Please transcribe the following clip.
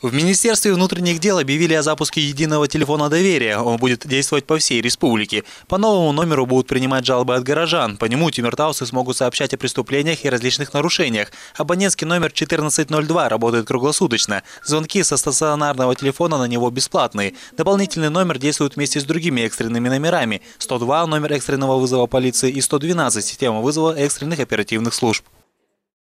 В Министерстве внутренних дел объявили о запуске единого телефона доверия. Он будет действовать по всей республике. По новому номеру будут принимать жалобы от горожан. По нему тимиртаусы смогут сообщать о преступлениях и различных нарушениях. Абонентский номер 1402 работает круглосуточно. Звонки со стационарного телефона на него бесплатные. Дополнительный номер действует вместе с другими экстренными номерами. 102 – номер экстренного вызова полиции и 112 – система вызова экстренных оперативных служб.